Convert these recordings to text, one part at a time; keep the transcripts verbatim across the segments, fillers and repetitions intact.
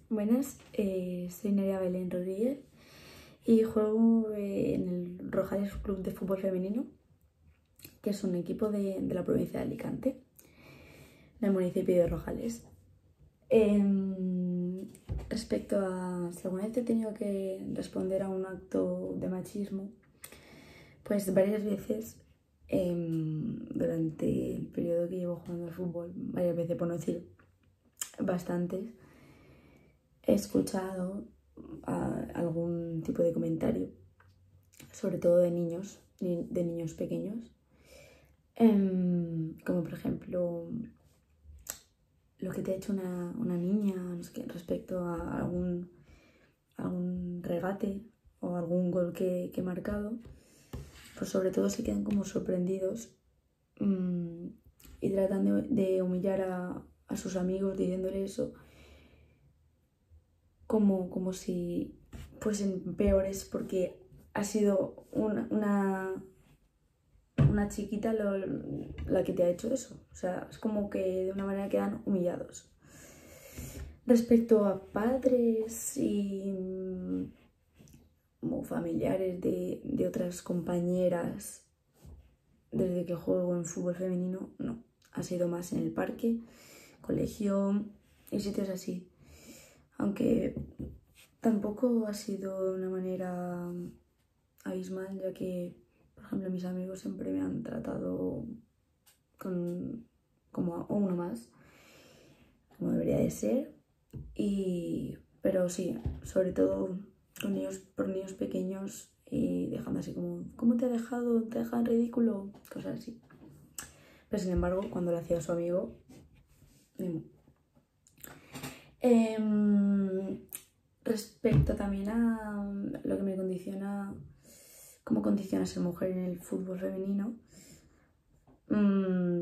Buenas, eh, soy Nerea Belén Rodríguez y juego eh, en el Rojales Club de Fútbol Femenino, que es un equipo de, de la provincia de Alicante, del municipio de Rojales. Eh, respecto a si alguna vez he tenido que responder a un acto de machismo, pues varias veces eh, durante el periodo que llevo jugando al fútbol, varias veces por no decir bastantes, he escuchado a algún tipo de comentario, sobre todo de niños, de niños pequeños, um, como por ejemplo lo que te ha hecho una, una niña, no sé qué, respecto a algún, algún regate o algún gol que, que he marcado, pues sobre todo se quedan como sorprendidos um, y tratan de, de humillar a, a sus amigos diciéndole eso. Como, como si fuesen peores porque ha sido una, una, una chiquita lo, la que te ha hecho eso. O sea, es como que de una manera quedan humillados. Respecto a padres y como familiares de, de otras compañeras, desde que juego en fútbol femenino, no. Ha sido más en el parque, colegio y sitios así. Aunque tampoco ha sido de una manera abismal, ya que, por ejemplo, mis amigos siempre me han tratado con, como a uno más, como debería de ser. Y, pero sí, sobre todo con niños, por niños pequeños y dejando así como, ¿cómo te ha dejado? ¿Te deja en ridículo? Cosas así. Pero sin embargo, cuando lo hacía su amigo, mismo. Eh, respecto también a lo que me condiciona, cómo condiciona ser mujer en el fútbol femenino, mmm,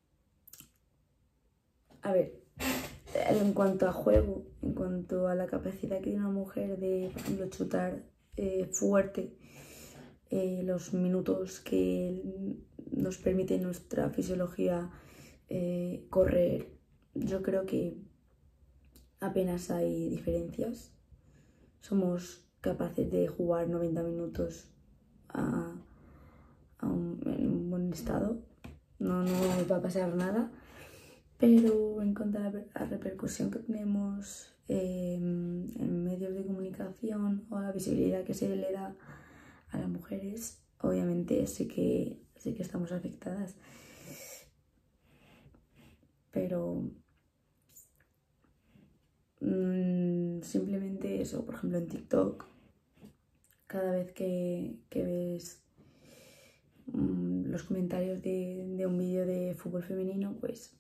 a ver, en cuanto a juego, en cuanto a la capacidad que tiene una mujer de, por ejemplo, chutar eh, fuerte, eh, los minutos que nos permite nuestra fisiología eh, correr, yo creo que apenas hay diferencias. Somos capaces de jugar noventa minutos a, a un, en un buen estado. No, no nos va a pasar nada. Pero en cuanto a la, a la repercusión que tenemos eh, en medios de comunicación o a la visibilidad que se le da a las mujeres, obviamente sí que, sí que estamos afectadas. Pero mmm, simplemente eso, por ejemplo en TikTok, cada vez que, que ves mmm, los comentarios de, de un vídeo de fútbol femenino, pues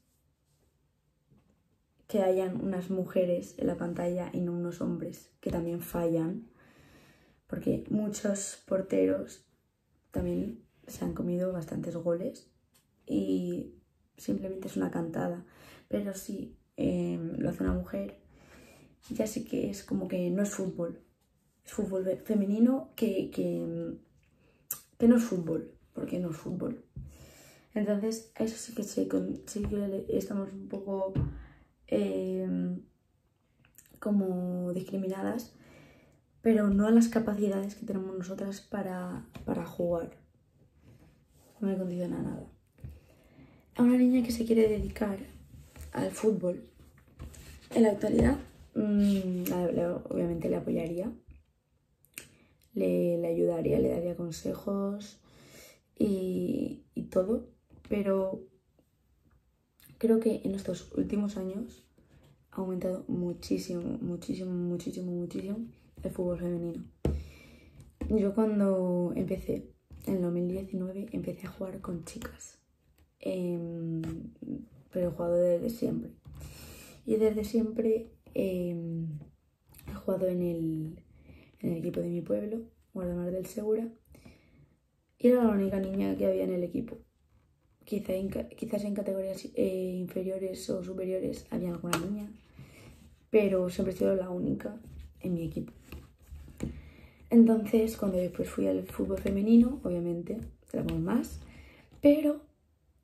que hayan unas mujeres en la pantalla y no unos hombres que también fallan, porque muchos porteros también se han comido bastantes goles y simplemente es una cantada. Pero si eh, lo hace una mujer, ya sí que es como que no es fútbol, es fútbol femenino que, que, que no es fútbol, porque no es fútbol. Entonces a eso sí que, sí, sí que estamos un poco eh, como discriminadas, pero no a las capacidades que tenemos nosotras para, para jugar. No me condiciona nada. A una niña que se quiere dedicar al fútbol, en la actualidad, mmm, obviamente le apoyaría, le, le ayudaría, le daría consejos y, y todo, pero creo que en estos últimos años ha aumentado muchísimo, muchísimo, muchísimo, muchísimo el fútbol femenino. Yo cuando empecé, en el dos mil diecinueve, empecé a jugar con chicas, eh, pero he jugado desde siempre. Y desde siempre eh, he jugado en el, en el equipo de mi pueblo, Guardamar del Segura, y era la única niña que había en el equipo. Quizá en, quizás en categorías eh, inferiores o superiores había alguna niña, pero siempre he sido la única en mi equipo. Entonces, cuando después fui al fútbol femenino, obviamente éramos más, pero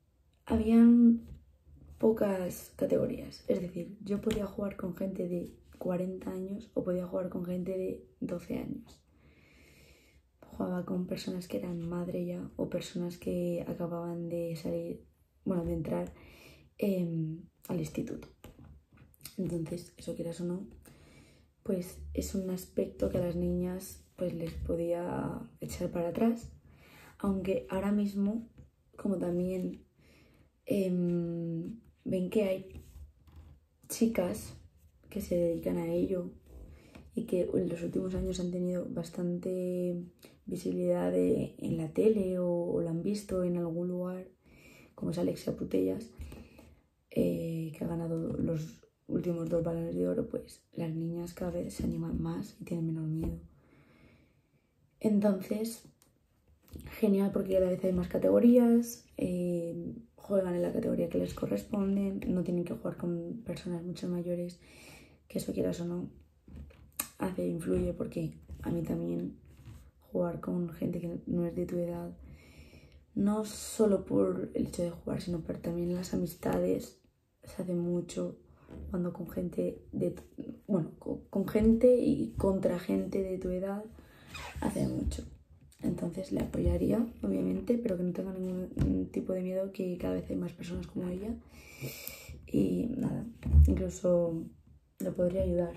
habían pocas categorías. Es decir, yo podía jugar con gente de cuarenta años o podía jugar con gente de doce años. Jugaba con personas que eran madre ya o personas que acababan de salir, bueno, de entrar eh, al instituto. Entonces, eso quieras o no, pues es un aspecto que a las niñas pues les podía echar para atrás, aunque ahora mismo, como también eh, ven que hay chicas que se dedican a ello y que en los últimos años han tenido bastante visibilidad de, en la tele o, o la han visto en algún lugar, como es Alexia Putellas, eh, que ha ganado los últimos dos balones de oro, pues las niñas cada vez se animan más y tienen menos miedo. Entonces, genial, porque cada vez hay más categorías, eh, juegan en la categoría que les corresponde, no tienen que jugar con personas mucho mayores, que eso quieras o no, hace, influye, porque a mí también jugar con gente que no es de tu edad, no solo por el hecho de jugar, sino por también las amistades, se hace mucho cuando con gente de, bueno, con, con gente y contra gente de tu edad, hace mucho. Entonces le apoyaría, obviamente, pero que no tenga ningún tipo de miedo, que cada vez hay más personas como ella. Y nada, incluso le podría ayudar.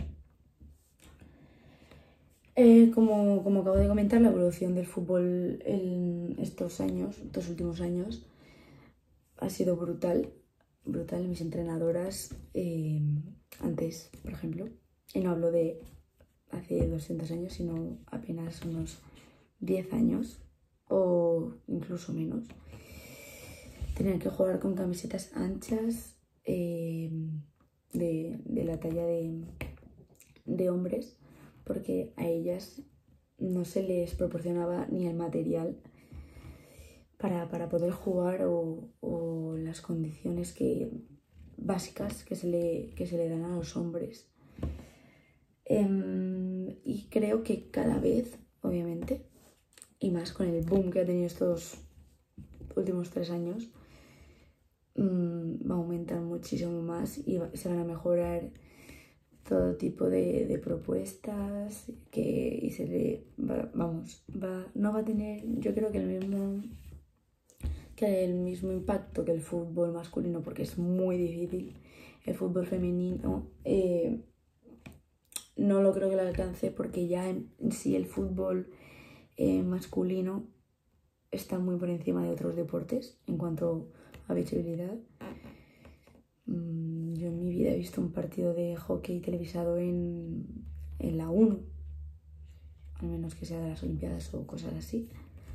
Eh, como, como acabo de comentar, la evolución del fútbol en estos años, estos últimos años, ha sido brutal. Brutal. Mis entrenadoras, eh, antes, por ejemplo, y no hablo de hace doscientos años, sino apenas unos diez años o incluso menos, tenían que jugar con camisetas anchas eh, de, de la talla de, de hombres, porque a ellas no se les proporcionaba ni el material para, para poder jugar o, o las condiciones que, básicas que se, le, que se le dan a los hombres. Eh, y creo que cada vez, obviamente, y más con el boom que ha tenido estos últimos tres años, mmm, va a aumentar muchísimo más y va, se van a mejorar todo tipo de, de propuestas que y se le va, vamos, va, no va a tener, yo creo que el mismo que el mismo impacto que el fútbol masculino, porque es muy difícil. El fútbol femenino eh, no lo creo que lo alcance, porque ya en, en sí el fútbol eh, masculino está muy por encima de otros deportes en cuanto a visibilidad. Mm, yo en mi vida he visto un partido de hockey televisado en, en la uno, al menos que sea de las Olimpiadas o cosas así.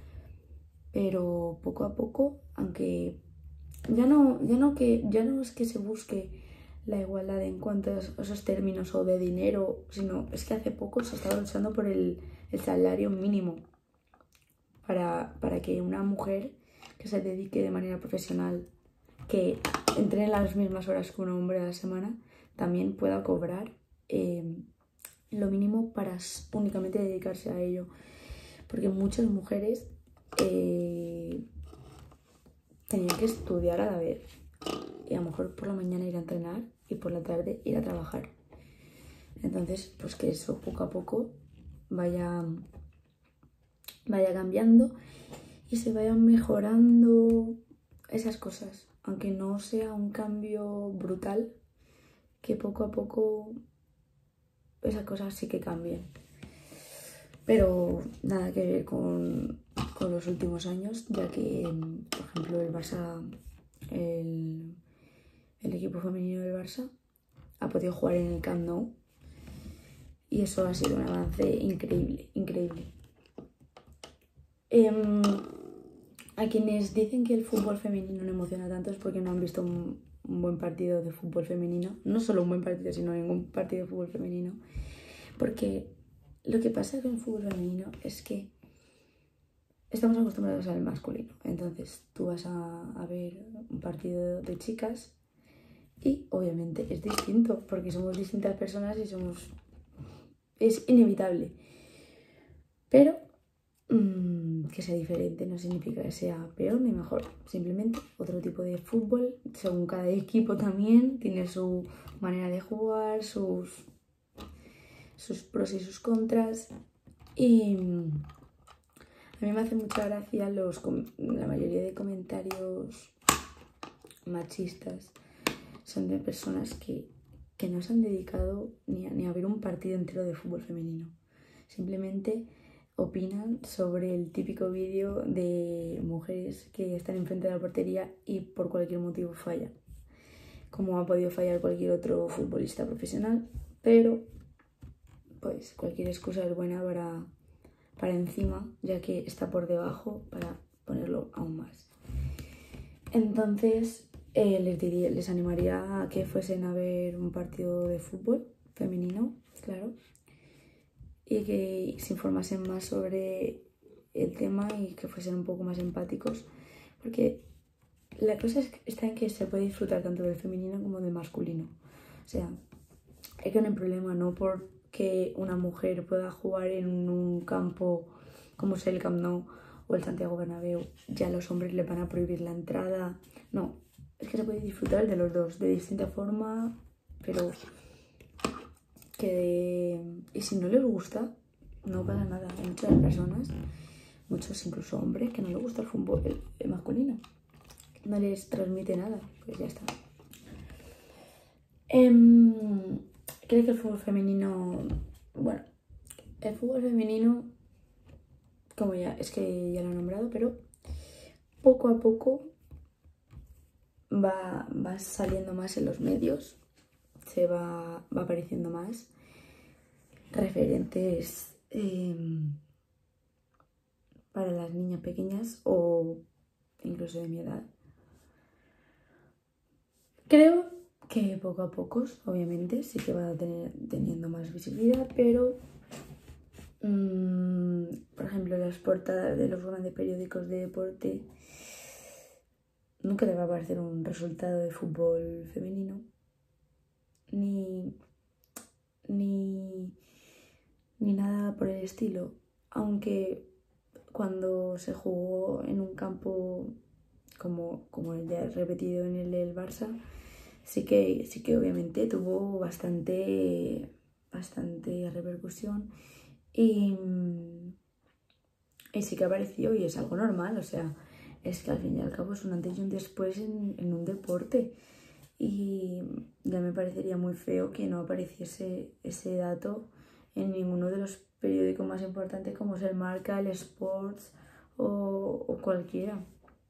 Pero poco a poco, aunque ya no, ya no, que, ya no es que se busque la igualdad en cuanto a esos términos o de dinero, sino es que hace poco se estaba luchando por el, el salario mínimo para, para que una mujer que se dedique de manera profesional, que entrene las mismas horas que un hombre a la semana, también pueda cobrar eh, lo mínimo para únicamente dedicarse a ello. Porque muchas mujeres eh, tenían que estudiar a la vez y a lo mejor por la mañana ir a entrenar y por la tarde ir a trabajar. Entonces, pues que eso poco a poco vaya, vaya cambiando y se vayan mejorando esas cosas, aunque no sea un cambio brutal, que poco a poco esas cosas sí que cambien. Pero nada que ver con, con los últimos años, ya que, por ejemplo, el Barça, el, el equipo femenino del Barça ha podido jugar en el Camp Nou y eso ha sido un avance increíble, increíble. Eh, a quienes dicen que el fútbol femenino no emociona tanto es porque no han visto un, un buen partido de fútbol femenino, no solo un buen partido, sino ningún partido de fútbol femenino, porque lo que pasa con el fútbol femenino es que estamos acostumbrados al masculino. Entonces tú vas a, a ver un partido de chicas y obviamente es distinto, porque somos distintas personas y somos... es inevitable. Pero mmm, que sea diferente no significa que sea peor ni mejor. Simplemente otro tipo de fútbol, según cada equipo también tiene su manera de jugar, sus... sus pros y sus contras. Y a mí me hace mucha gracia los, la mayoría de comentarios machistas son de personas que, que no se han dedicado ni a, ni a ver un partido entero de fútbol femenino. Simplemente opinan sobre el típico vídeo de mujeres que están enfrente de la portería y por cualquier motivo fallan, como ha podido fallar cualquier otro futbolista profesional, pero pues cualquier excusa es buena para, para encima, ya que está por debajo, para ponerlo aún más. Entonces eh, les, diría, les animaría a que fuesen a ver un partido de fútbol femenino, claro, y que se informasen más sobre el tema y que fuesen un poco más empáticos, porque la cosa está en que se puede disfrutar tanto del femenino como del masculino. O sea, es que no hay problema, no porque una mujer pueda jugar en un campo como es el Camp Nou o el Santiago Bernabéu, ya los hombres les van a prohibir la entrada. No, es que se puede disfrutar de los dos de distinta forma, pero que de... y si no les gusta, no pasa nada. Hay muchas personas, muchos incluso hombres, que no les gusta el fútbol el, el masculino, no les transmite nada, pues ya está. Um, ¿Crees que el fútbol femenino... Bueno, el fútbol femenino, como ya, es que ya lo he nombrado, pero poco a poco va, va saliendo más en los medios, se va, va apareciendo más referentes eh, para las niñas pequeñas o incluso de mi edad. Creo que poco a poco, obviamente, sí que va a tener teniendo más visibilidad, pero mmm, por ejemplo, las portadas de los grandes periódicos de deporte nunca te va a aparecer un resultado de fútbol femenino, ni, ni, ni nada por el estilo, aunque cuando se jugó en un campo como, como ya he repetido en el del Barça, sí que, sí que obviamente tuvo bastante, bastante repercusión y, y sí que apareció y es algo normal, o sea, es que al fin y al cabo es un antes y un después en, en un deporte y ya me parecería muy feo que no apareciese ese dato en ninguno de los periódicos más importantes como es el Marca, el Sports o, o cualquiera.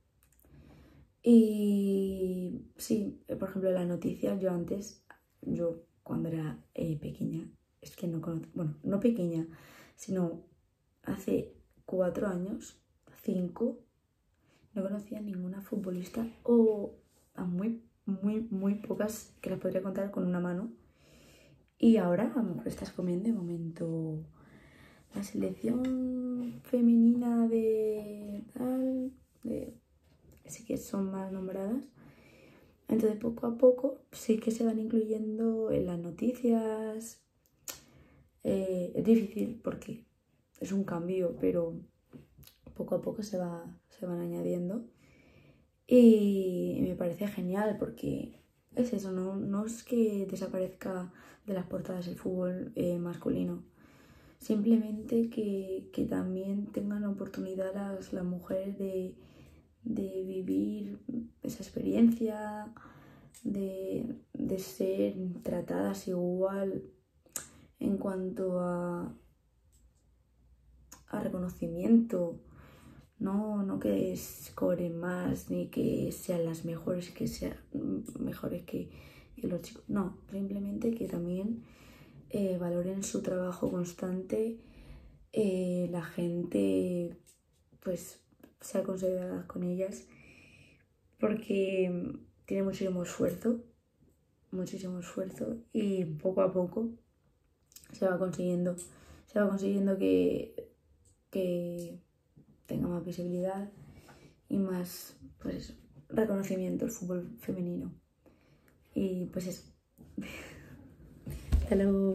Y sí, por ejemplo, las noticias, yo antes, yo cuando era eh, pequeña, es que no conozco, bueno, no pequeña, sino hace cuatro años, cinco, no conocía ninguna futbolista o a muy, muy, muy pocas que las podría contar con una mano. Y ahora a lo mejor estás comiendo de momento la selección femenina de tal, de... sí que son más nombradas. Entonces poco a poco sí que se van incluyendo en las noticias. Eh, es difícil porque es un cambio, pero poco a poco se, va, se van añadiendo. Y me parece genial porque es eso, no, no es que desaparezca de las portadas el fútbol eh, masculino. Simplemente que, que también tengan oportunidad las, las mujeres de, de vivir esa experiencia, de, de ser tratadas igual en cuanto a, a reconocimiento, no, no que cobren más ni que sean las mejores, que sean mejores que, que los chicos, no, simplemente que también eh, valoren su trabajo constante, eh, la gente pues sea considerada con ellas porque tiene muchísimo esfuerzo, muchísimo esfuerzo y poco a poco se va consiguiendo, se va consiguiendo que, que tenga más visibilidad y más pues reconocimiento el fútbol femenino. Y pues eso. Hasta luego.